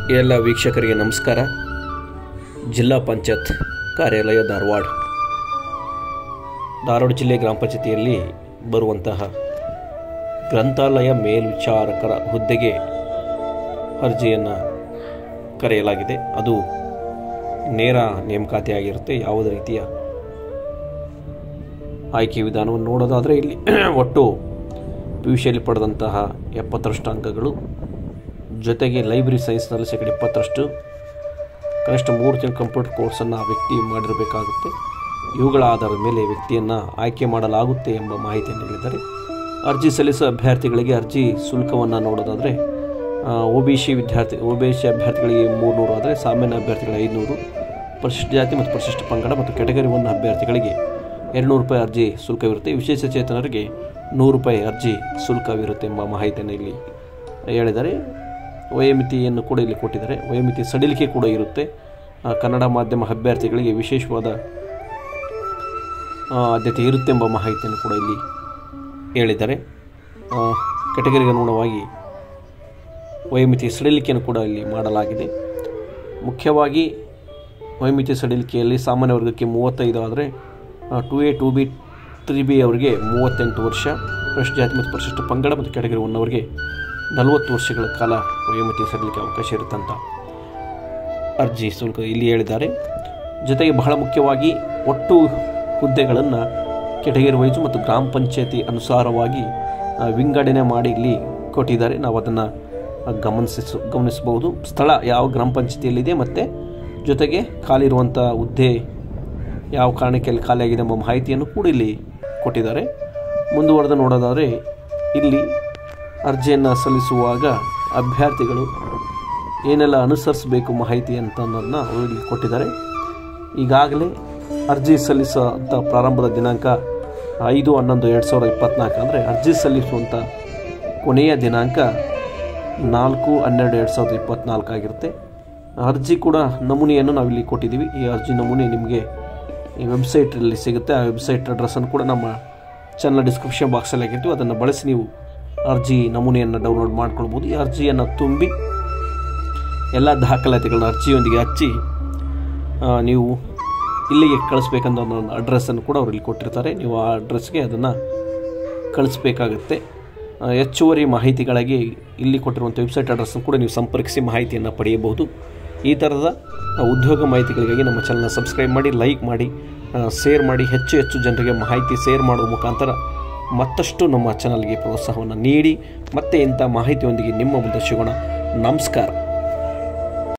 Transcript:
ಎಲ್ಲ ವೀಕ್ಷಕರಿಗೆ ನಮಸ್ಕಾರ. ಜಿಲ್ಲಾ ಪಂಚಾಯತ್ ಕಾರ್ಯಾಲಯ ಧಾರವಾಡ ಜಿಲ್ಲೆ ಗ್ರಾಮ ಪಂಚಾಯತಿಯಲ್ಲಿ ಬರುವಂತಹ ಗ್ರಂಥಾಲಯ ಮೇಲ್ವಿಚಾರಕರ ಹುದ್ದೆಗೆ ಅರ್ಜಿಯನ್ನು ಕರೆಯಲಾಗಿದೆ. ಅದು ನೇರ ನೇಮಕಾತಿಯಾಗಿರುತ್ತೆ. ಯಾವುದೇ ರೀತಿಯ ಆಯ್ಕೆ ವಿಧಾನವನ್ನು ನೋಡೋದಾದರೆ ಇಲ್ಲಿ ಒಟ್ಟು PUCಯಲ್ಲಿ ಪಡೆದಂತಹ 70ರಷ್ಟು ಅಂಕಗಳು, ಜೊತೆಗೆ ಲೈಬ್ರರಿ ಸೈನ್ಸ್ನಲ್ಲಿ 20% ಕನಿಷ್ಠ 3 ತಿಂಗಳು ಕಂಪ್ಯೂಟರ್ ಕೋರ್ಸನ್ನು ಆ ವ್ಯಕ್ತಿ ಮಾಡಿರಬೇಕಾಗುತ್ತೆ. ಇವುಗಳ ಆಧಾರದ ಮೇಲೆ ವ್ಯಕ್ತಿಯನ್ನು ಆಯ್ಕೆ ಮಾಡಲಾಗುತ್ತೆ ಎಂಬ ಮಾಹಿತಿಯನ್ನು ನೀಡಿದ್ದಾರೆ. ಅರ್ಜಿ ಸಲ್ಲಿಸುವ ಅಭ್ಯರ್ಥಿಗಳಿಗೆ ಅರ್ಜಿ ಶುಲ್ಕವನ್ನು ನೋಡೋದಾದರೆ OBC ಅಭ್ಯರ್ಥಿಗಳಿಗೆ 300 ಆದರೆ ಸಾಮಾನ್ಯ ಅಭ್ಯರ್ಥಿಗಳಿಗೆ 500, ಪರಿಶಿಷ್ಟ ಜಾತಿ ಮತ್ತು ಪರಿಶಿಷ್ಟ ಪಂಗಡ ಮತ್ತು ಕ್ಯಾಟಗರಿ 1 ಅಭ್ಯರ್ಥಿಗಳಿಗೆ 200 ರೂಪಾಯಿ ಅರ್ಜಿ ಶುಲ್ಕವಿರುತ್ತೆ. ವಿಶೇಷ ಚೇತನರಿಗೆ 100 ರೂಪಾಯಿ ಅರ್ಜಿ ಶುಲ್ಕವಿರುತ್ತೆ ಎಂಬ ಮಾಹಿತಿಯನ್ನು ಇಲ್ಲಿ ಹೇಳಿದ್ದಾರೆ. ವಯೋಮಿತಿಯನ್ನು ಕೂಡ ಇಲ್ಲಿ ಕೊಟ್ಟಿದ್ದಾರೆ. ವಯೋಮಿತಿ ಸಡಿಲಿಕೆ ಕೂಡ ಇರುತ್ತೆ. ಕನ್ನಡ ಮಾಧ್ಯಮ ಅಭ್ಯರ್ಥಿಗಳಿಗೆ ವಿಶೇಷವಾದ ಆದ್ಯತೆ ಇರುತ್ತೆ ಎಂಬ ಮಾಹಿತಿಯನ್ನು ಕೂಡ ಇಲ್ಲಿ ಹೇಳಿದ್ದಾರೆ. ಕ್ಯಾಟಗರಿಗೆ ಅನುಗುಣವಾಗಿ ವಯೋಮಿತಿ ಸಡಿಲಿಕೆಯನ್ನು ಕೂಡ ಇಲ್ಲಿ ಮಾಡಲಾಗಿದೆ. ಮುಖ್ಯವಾಗಿ ವಯೋಮಿತಿ ಸಡಿಲಿಕೆಯಲ್ಲಿ ಸಾಮಾನ್ಯ ವರ್ಗಕ್ಕೆ 35 ಆದರೆ 2A 2B 3B ಅವರಿಗೆ 38 ವರ್ಷ, ಪರಿಶಿಷ್ಟ ಜಾತಿ ಮತ್ತು ಪರಿಶಿಷ್ಟ ಪಂಗಡ ಮತ್ತು ಕ್ಯಾಟಗರಿ 1 ಅವರಿಗೆ 40 ವರ್ಷಗಳ ಕಾಲ ವಯೋಮಿತಿ ಸಡಿಲಿಕೆ ಅವಕಾಶ ಇರುತ್ತಂತ ಅರ್ಜಿ ಶುಲ್ಕ ಇಲ್ಲಿ ಹೇಳಿದ್ದಾರೆ. ಜೊತೆಗೆ ಬಹಳ ಮುಖ್ಯವಾಗಿ ಒಟ್ಟು ಹುದ್ದೆಗಳನ್ನು ಕ್ಯಾಟಗರಿ ವೈಸು ಮತ್ತು ಗ್ರಾಮ ಪಂಚಾಯತಿ ಅನುಸಾರವಾಗಿ ವಿಂಗಡಣೆ ಮಾಡಿ ಇಲ್ಲಿ ಕೊಟ್ಟಿದ್ದಾರೆ. ನಾವು ಅದನ್ನು ಗಮನಿಸಬಹುದು. ಸ್ಥಳ ಯಾವ ಗ್ರಾಮ ಪಂಚಾಯತಿಯಲ್ಲಿದೆ ಮತ್ತು ಜೊತೆಗೆ ಖಾಲಿ ಇರುವಂಥ ಹುದ್ದೆ ಯಾವ ಕಾರಣಕ್ಕೆ ಅಲ್ಲಿ ಖಾಲಿಯಾಗಿದೆ ಎಂಬ ಮಾಹಿತಿಯನ್ನು ಕೂಡ ಇಲ್ಲಿ ಕೊಟ್ಟಿದ್ದಾರೆ. ಮುಂದುವರೆದು ನೋಡೋದಾದರೆ ಇಲ್ಲಿ ಅರ್ಜಿಯನ್ನು ಸಲ್ಲಿಸುವಾಗ ಅಭ್ಯರ್ಥಿಗಳು ಏನೆಲ್ಲ ಅನುಸರಿಸಬೇಕು ಮಾಹಿತಿ ಅಂತ ಅನ್ನೋದನ್ನ ಅವರು ಇಲ್ಲಿ ಕೊಟ್ಟಿದ್ದಾರೆ. ಈಗಾಗಲೇ ಅರ್ಜಿ ಸಲ್ಲಿಸುವಂಥ ಪ್ರಾರಂಭದ ದಿನಾಂಕ 5/11/2024 ಅಂದರೆ ಅರ್ಜಿ ಸಲ್ಲಿಸುವಂಥ ಕೊನೆಯ ದಿನಾಂಕ 4/12/2024 ಆಗಿರುತ್ತೆ. ಅರ್ಜಿ ಕೂಡ ನಮೂನೆಯನ್ನು ನಾವಿಲ್ಲಿ ಕೊಟ್ಟಿದ್ದೀವಿ. ಈ ಅರ್ಜಿ ನಮೂನೆ ನಿಮಗೆ ಈ ವೆಬ್ಸೈಟಲ್ಲಿ ಸಿಗುತ್ತೆ. ಆ ವೆಬ್ಸೈಟ್ ಅಡ್ರೆಸ್ಸನ್ನು ಕೂಡ ನಮ್ಮ ಚಾನಲ್ ಡಿಸ್ಕ್ರಿಪ್ಷನ್ ಬಾಕ್ಸಲ್ಲಿ ಹಾಕಿರ್ತೀವಿ. ಅದನ್ನು ಬಳಸಿ ನೀವು ಅರ್ಜಿ ನಮೂನೆಯನ್ನು ಡೌನ್ಲೋಡ್ ಮಾಡ್ಕೊಳ್ಬೋದು. ಈ ಅರ್ಜಿಯನ್ನು ತುಂಬಿ ಎಲ್ಲ ದಾಖಲಾತಿಗಳನ್ನ ಅರ್ಜಿಯೊಂದಿಗೆ ಹಚ್ಚಿ ನೀವು ಇಲ್ಲಿಗೆ ಕಳಿಸ್ಬೇಕಂತ ಒಂದು ಅಡ್ರೆಸ್ಸನ್ನು ಕೂಡ ಅವರು ಇಲ್ಲಿ ಕೊಟ್ಟಿರ್ತಾರೆ. ನೀವು ಆ ಅಡ್ರೆಸ್ಗೆ ಅದನ್ನು ಕಳಿಸ್ಬೇಕಾಗುತ್ತೆ. ಹೆಚ್ಚುವರಿ ಮಾಹಿತಿಗಾಗಿ ಇಲ್ಲಿ ಕೊಟ್ಟಿರುವಂಥ ವೆಬ್ಸೈಟ್ ಅಡ್ರೆಸ್ಸನ್ನು ಕೂಡ ನೀವು ಸಂಪರ್ಕಿಸಿ ಮಾಹಿತಿಯನ್ನು ಪಡೆಯಬಹುದು. ಈ ಥರದ ಉದ್ಯೋಗ ಮಾಹಿತಿಗಳಿಗಾಗಿ ನಮ್ಮ ಚಾನಲ್ನ ಸಬ್ಸ್ಕ್ರೈಬ್ ಮಾಡಿ, ಲೈಕ್ ಮಾಡಿ, ಶೇರ್ ಮಾಡಿ. ಹೆಚ್ಚು ಜನರಿಗೆ ಮಾಹಿತಿ ಶೇರ್ ಮಾಡುವ ಮುಖಾಂತರ ಮತ್ತಷ್ಟು ನಮ್ಮ ಚಾನಲ್ಗೆ ಪ್ರೋತ್ಸಾಹವನ್ನು ನೀಡಿ ಮತ್ತೆ ಇಂಥ ಮಾಹಿತಿಯೊಂದಿಗೆ ನಿಮ್ಮ ಮುಂದೆ ಸಿಗೋಣ. ನಮಸ್ಕಾರ.